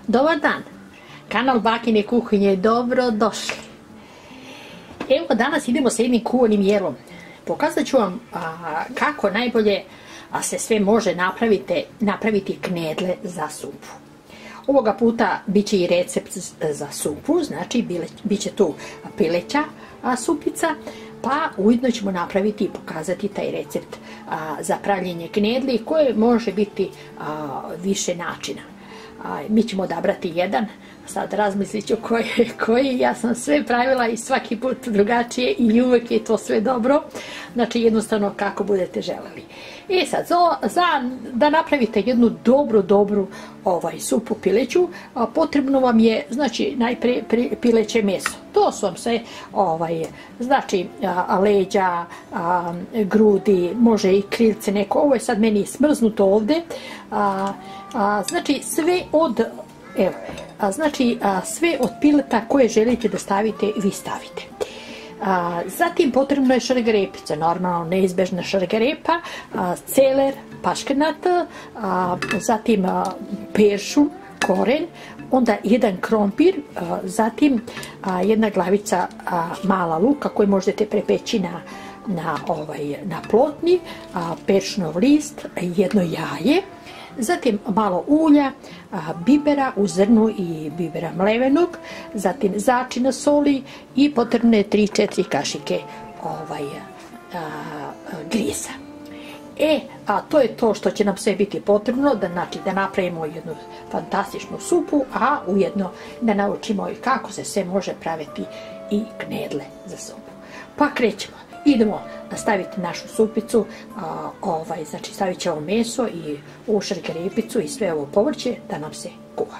Dobar dan, kanal Bakine kuhinje, dobro došli. Evo danas idemo sa jednim kuvanim jelom. Pokazat ću vam kako najbolje se sve može napraviti knedle za supu. Ovoga puta bit će i recept za supu, znači bit će tu pileća supica, pa ujedno ćemo napraviti i pokazati taj recept za pravljenje knedli koje može biti više načina. Mi ćemo odabrati jedan, sad razmislit ću koji, ja sam sve pravila i svaki put drugačije i uvijek je to sve dobro, znači jednostavno kako budete želeli. I sad, da napravite jednu dobru supu pileću, potrebno vam je, znači, najprije pileće meso. To su vam sve, znači, leđa, grudi, može i krilce neko, ovo je sad meni smrznuto ovde, znači sve od, evo, znači sve od pileta koje želite da stavite, vi stavite. Zatim potrebno je šargarepica, normalno neizbežna šargarepa, celer, paškenat, zatim peršun, koren, onda jedan krompir, zatim jedna glavica mala luka koju možete prepeći na plotni, peršnov list, jedno jaje, zatim malo ulja, bibera u zrnu i bibera mlevenog, zatim začina soli i potrebno je 3-4 kašike grisa. A to je to što će nam sve biti potrebno, da napravimo jednu fantastičnu supu, a ujedno da naučimo i kako se sve može praviti i knedle za supu. Pa krećemo. Idemo staviti našu supicu, znači stavit ćemo meso i ovu šargarepicu i sve ovo povrće da nam se kuva.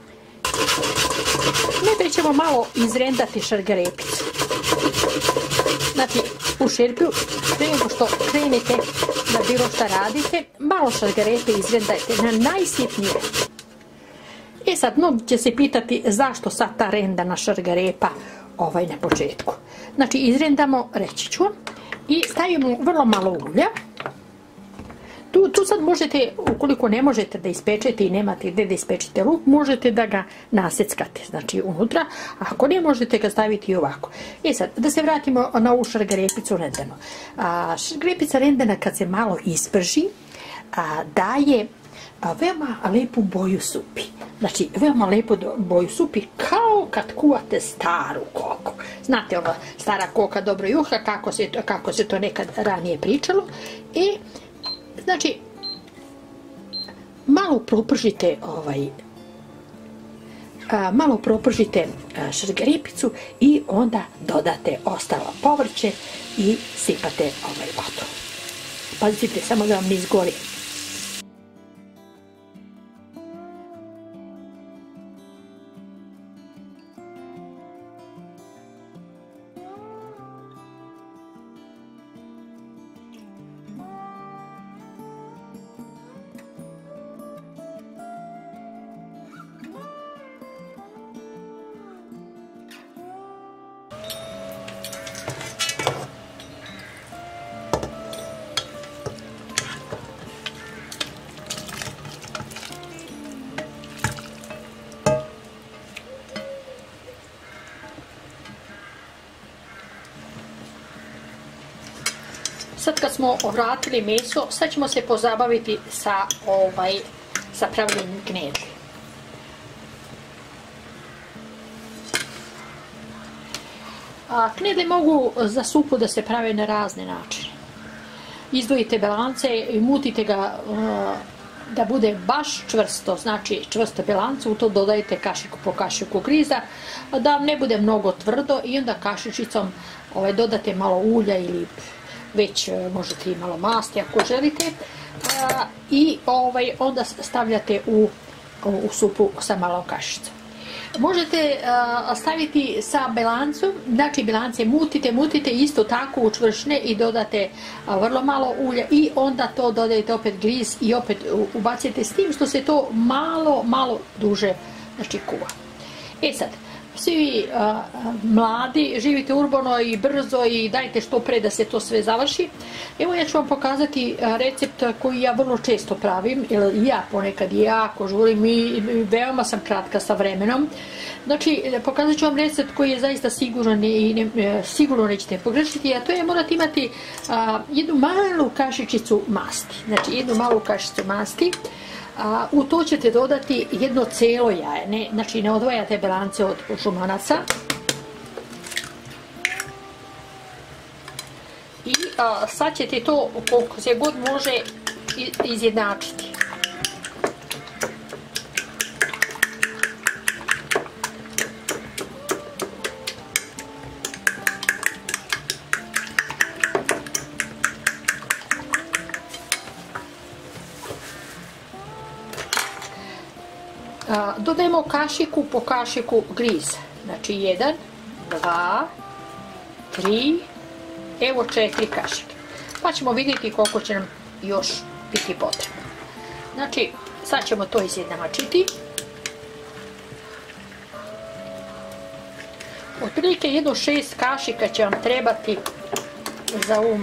Najprije ćemo malo izrendati šargarepicu. Znači u šerpiju, prije nego što krenete da bilo šta radite, malo šargarepe izrendajte na najsitnije. Sad, mnogi će se pitati zašto sad ta rendana šargarepa na početku. Znači izrendamo, reći ću, i stavimo vrlo malo ulja. Tu sad možete, ukoliko ne možete da ispečete i nemate gde da ispečete luk, možete da ga naseckate, znači unutra, a ako ne, možete ga staviti i ovako. Sad, da se vratimo na ovu šargarepicu rendanu. Šargarepica rendana kad se malo isprži, daje veoma lepu boju supi. Znači, veoma lepu boju supi, kao kad kuvate staru koku. Znate, ona stara koka dobro juha, kako se to nekad ranije pričalo. Znači, malo propržite šargarepicu i onda dodate ostalo povrće i sipate vodu. Pazite, samo da vam ne izgori. Sad kad smo ovratili meso, sad ćemo se pozabaviti sa pravljenjem knedli. Knedle mogu za supu da se prave na razne načine. Izdvojite belance i mutite ga da bude baš čvrsto, znači čvrsto belance, u to dodajete kašiku po kašiku griza, da ne bude mnogo tvrdo i onda kašičicom dodate malo ulja ili već možete i malo masti ako želite i onda stavljate u supu sa malom kašicom. Možete staviti sa belancom, znači belance mutite isto tako u čvršne i dodate vrlo malo ulja i onda to dodajete opet griz i opet ubacite s tim što se to malo duže, znači, kuva. Sad, svi vi mladi, živite urbano i brzo i dajte što pre da se to sve završi. Evo ja ću vam pokazati recept koji ja vrlo često pravim, jer ja ponekad jako žurim i veoma sam kratka sa vremenom. Znači, pokazat ću vam recept koji je zaista siguran i sigurno nećete pogrešiti, a to je morate imati jednu malu kašičicu masti. Znači, jednu malu kašičicu masti. U to ćete dodati jedno celo jaje, znači ne odvajate belance od šumanaca. I sad ćete to koliko se god može izjednačiti. Dodajemo kašiku po kašiku griza. Znači 1, 2, 3, evo 4 kašike. Pa ćemo vidjeti koliko će nam još biti potrebno. Znači, sad ćemo to izjednačiti. Otprilike jedno 6 kašika će vam trebati za ovu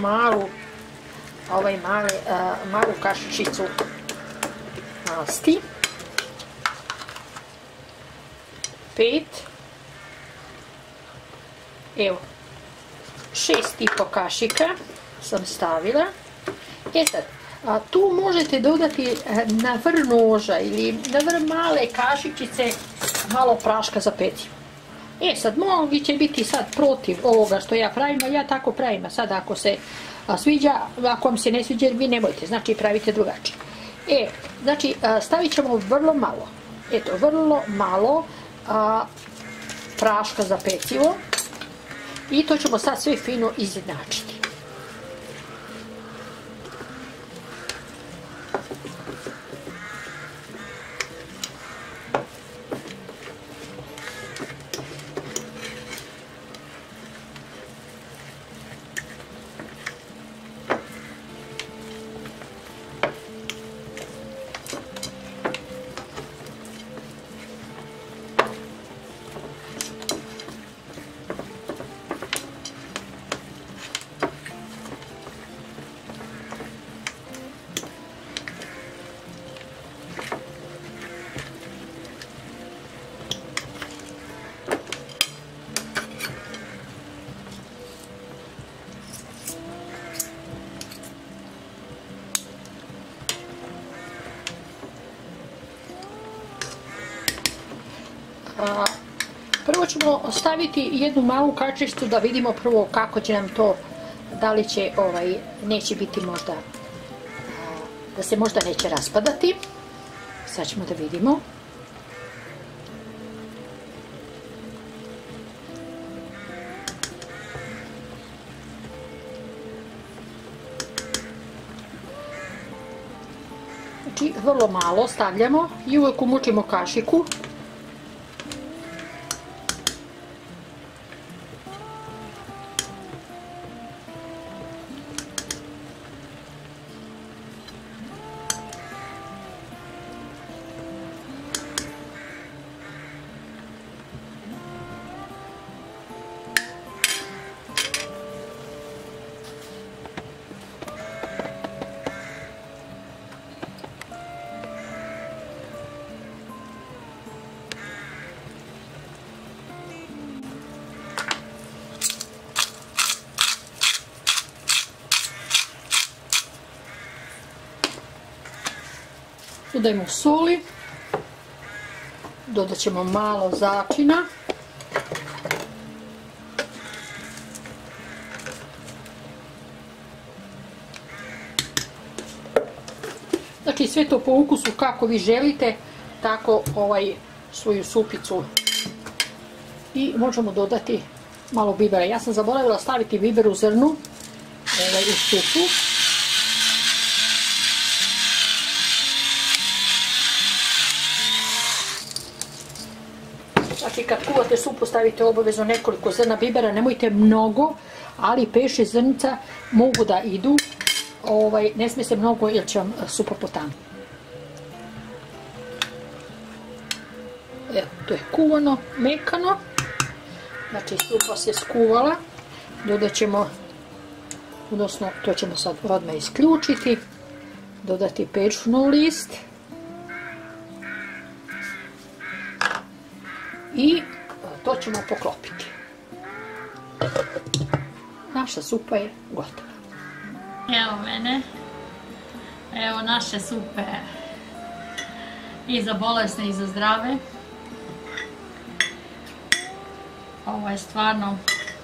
malu kašičicu masti. 5, evo 6,5 kašika sam stavila. Sad, tu možete dodati na vrh noža ili na vrh male kašičice malo praška za pecivo. Sad, mnogi će biti sad protiv ovoga što ja pravim, a ja tako pravim. A sad ako se sviđa, ako vam se ne sviđa, vi nemojte, znači pravite drugačije. Znači, stavit ćemo vrlo malo, vrlo malo praška za pecivo i to ćemo sad sve fino izjednačiti. Prvo ćemo staviti jednu malu kašičicu da vidimo prvo kako će nam to, da li će, neće biti možda, da se možda neće raspadati. Sad ćemo da vidimo. Znači, vrlo malo stavljamo i uvijek umučimo kašiku. Dodajmo soli, dodat ćemo malo začina, znači sve to po ukusu kako vi želite, tako svoju supicu. I možemo dodati malo bibera. Ja sam zaboravila staviti biber u zrnu u supu. Znači kad kuvate supu stavite obavezno nekoliko zrna bibera, nemojte mnogo, ali 5-6 zrnica mogu da idu, ne smije se mnogo jer će vam supa potanuti. Evo, to je kuvano, mekano. Znači supa se skuvala, dodat ćemo, odnosno to ćemo sad odmah isključiti, dodati peršunov list i to ćemo poklopiti. Naša supa je gotova. Evo mene, evo naše supe i za bolesne i za zdrave. Ovo je stvarno,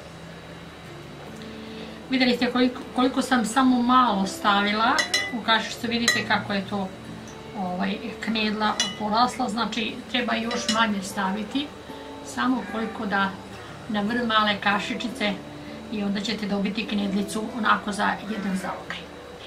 vidjeli ste koliko sam samo malo stavila, kao što vidite kako je to knedla porasla, znači treba još manje staviti, samo koliko da na vrh male kašičice i onda ćete dobiti knedlicu onako za jedan zaokret.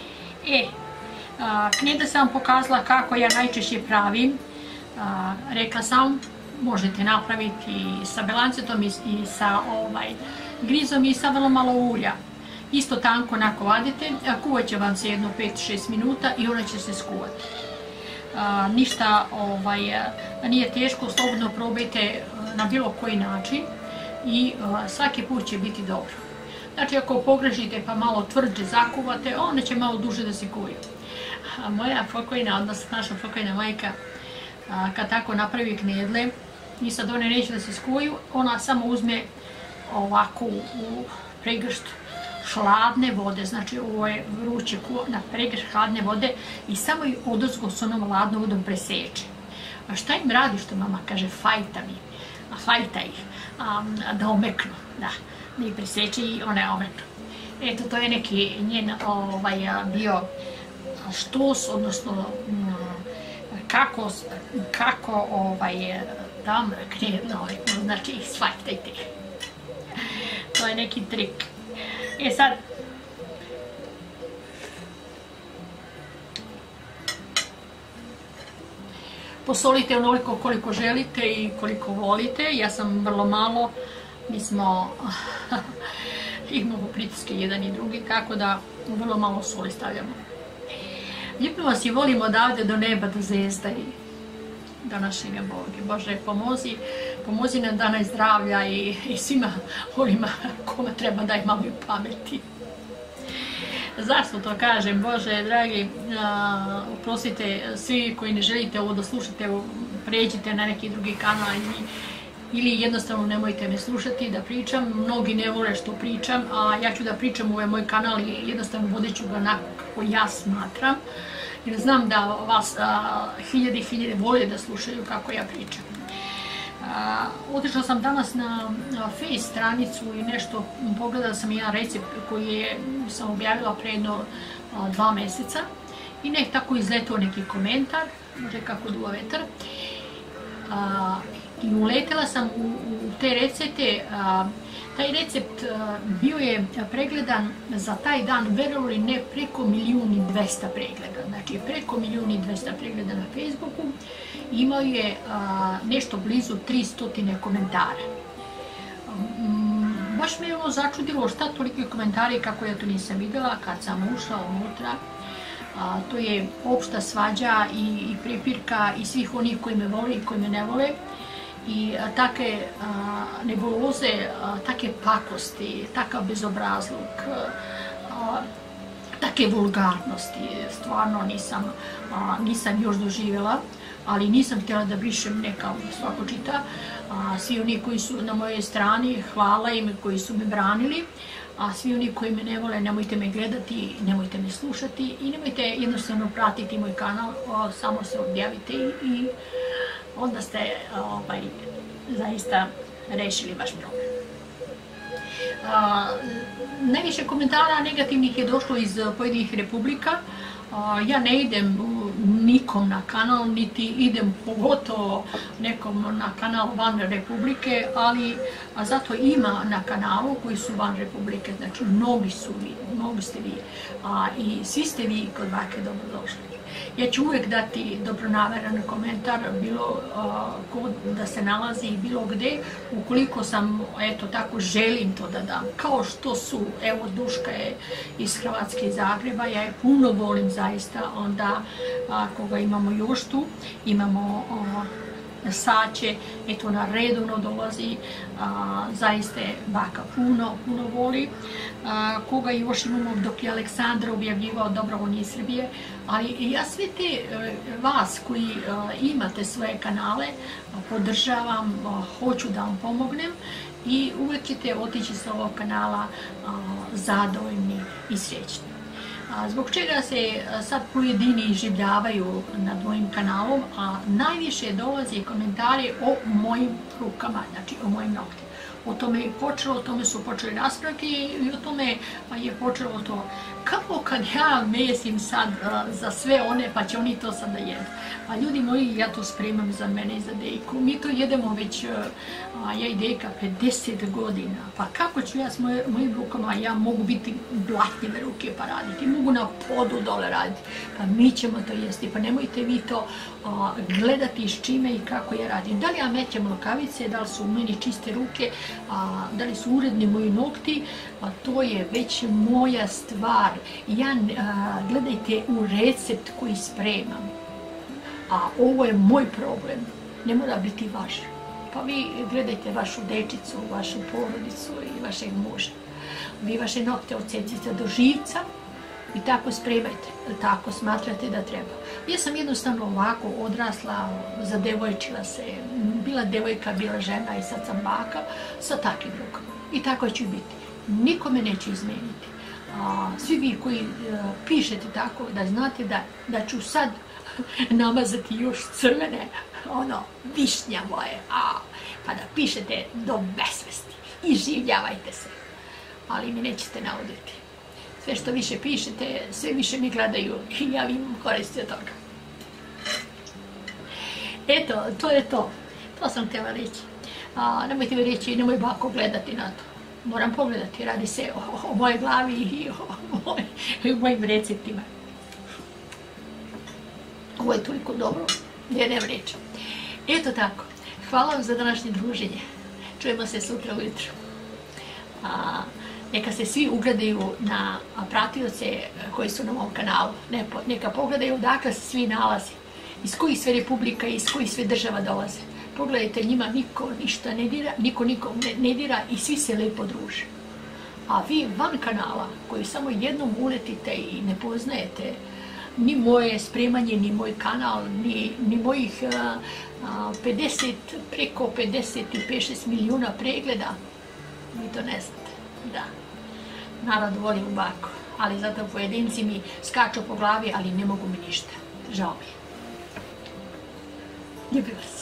Knedle sam pokazala kako ja najčešće pravim, rekla sam, možete napraviti sa belancetom i sa grizom i sa vrlo malo ulja. Isto tanko onako vadite, kuvat će vam se jedno 5-6 minuta i ona će se skuvati. Ništa nije teško, slobodno probajte na bilo koji način i svaki put će biti dobro. Znači ako pogrešite pa malo tvrđe zakuvate, onda će malo duže da se kuvaju. Moja pokojna, odnosno naša pokojna majka, kad tako napravi knedle, i sad one neće da se skuvaju, ona samo uzme ovako u pregršt hladne vode, znači ovo je vruće na pregršt hladne vode i samo ih odozgo s onom hladnom vodom preseče. A šta im radi, što mama kaže, fajta mi, fajta ih, da omeknu, da ih preseče i one omeknu. Eto, to je neki njen bio štos, odnosno kako dam knedle, znači shvatajte. To je neki trik. Sad, posolite onoliko koliko želite i koliko volite. Ja sam vrlo malo, mi smo imamo pritiske jedan i drugi, tako da vrlo malo soli stavljamo. Ljubim vas i volim odavde do neba, do zvezda i do našega Boga. Bože, pomozi nam da nam zdravlja i svima onima kome treba daj malo pameti. Zašto to kažem? Bože, dragi, oprostite, svi koji ne želite ovo da slušate, pređite na neki drugi kanal ili jednostavno nemojte me slušati da pričam. Mnogi ne vole što pričam, a ja ću da pričam u ovaj moj kanal i jednostavno vodit ću ga onako kako ja smatram. Jer znam da vas hiljade i hiljade vole da slušaju kako ja pričam. Otišla sam danas na Face stranicu i nešto, pogledala sam jedan recept koji sam objavila pre jedno 2 meseca i nek tako izletao neki komentar, može kako duva vetar. I uletela sam u te recepte. Taj recept bio je pregledan za taj dan, verovali ne, preko 1.200.000 pregleda. Znači preko 1.200.000 pregleda na Facebooku. Imao je nešto blizu 300 komentara. Baš me je ono začudilo šta toliki komentari kako ja to nisam videla kad sam ušla unutra. To je opšta svađa i prepirka i svih onih koji me vole i koji me ne vole. I take nebuloze, take pakosti, takav bezobrazluk, take vulgarnosti, stvarno nisam još doživjela, ali nisam htjela da brišem, neka svako čita. Svi oni koji su na mojoj strani, hvala im koji su me branili, a svi oni koji me ne vole, nemojte me gledati, nemojte me slušati i nemojte jednostavno pratiti moj kanal, samo se objavite i onda ste zaista rešili vaš problem. Najviše komentara negativnih je došlo iz pojedinih republika. Ja ne idem nikom na kanal, niti idem pogotovo nekom na kanal van republike, ali zato ima na kanalu koji su van republike, znači mnogi ste vi i svi ste vi kod Bake dobrodošli. Ja ću uvijek dati dobronameran komentar, bilo da se nalazi i bilo gde, ukoliko sam, eto tako, želim to da dam. Kao što su, evo, Duška je iz Hrvatske, iz Zagreba, ja je puno volim zaista, onda koga imamo još tu, imamo saće, eto ona redovno dolazi, zaista je baka puno voli. Koga još imamo dok je Aleksandar objavljivao Dobrovoljni iz Srbije, ali ja sve te vas koji imate svoje kanale podržavam, hoću da vam pomognem i uvek ćete otići sa ovog kanala zadovoljni i srećni. Zbog čega se sad pojedini iživljavaju nad mojim kanalom, a najviše dolazi komentari o mojim rukama, znači o mojim noktima. O tome je počelo, o tome su počeli raspravke i o tome je počelo to. Kako kad ja mesim sad za sve one, pa će oni to sad da jedu. A ljudi moji, ja to spremam za mene i za Dejku. Mi to jedemo već, ja i Dejka, 50 godina. Pa kako ću ja s mojim rukama, ja mogu biti blatnjeve ruke pa raditi, mogu na podu dole raditi. Pa mi ćemo to jesti, pa nemojte vi to gledati s čime i kako ja radim. Da li ja mećem rukavice, da li su u meni čiste ruke, da li su uredni moji nokti, to je već moja stvar. Ja, gledajte u recept koji spremam, a ovo je moj problem, ne mora biti vaš. Pa vi gledajte vašu dečicu, vašu porodicu i vašeg muža. Vi vaše nokte odsecite do živca i tako spremajte, tako smatrate da treba. Ja sam jednostavno ovako odrasla, zadevojčila se, bila devojka, bila žena i sad sam baka sa takvim rukama. I tako će biti. Niko me neće izmeniti. Svi vi koji pišete tako, da znate da ću sad namazati još crvene, višnja moje, pa da pišete do besvesti i življavajte se. Ali mi nećete nauditi. Sve što više pišete, sve više mi gledaju i ja imam koristi od toga. Eto, to je to. To sam htjela reći. Nemojte mi reći, nemoj bako gledati na to. Moram pogledati, radi se o mojoj glavi i o mojim receptima. Ovo je toliko dobro, ja nemam reći. Eto tako, hvala vam za današnje druženje. Čujemo se sutra ujutru. Neka se svi ugledaju na pratioce koji su na mom kanalu. Neka pogledaju odakle se svi nalazi, iz kojih sve republika i iz kojih sve država dolaze. Pogledajte, njima niko ništa ne dira, niko nikom ne dira i svi se lepo druže. A vi van kanala, koji samo jednom uletite i ne poznajete ni moje spremanje, ni moj kanal, ni mojih preko 55-6 milijuna pregleda, vi to ne znate. Da, narod voli u baku, ali zato pojedinci mi skaču po glavi, ali ne mogu mi ništa. Žao mi je. Ljubim vas.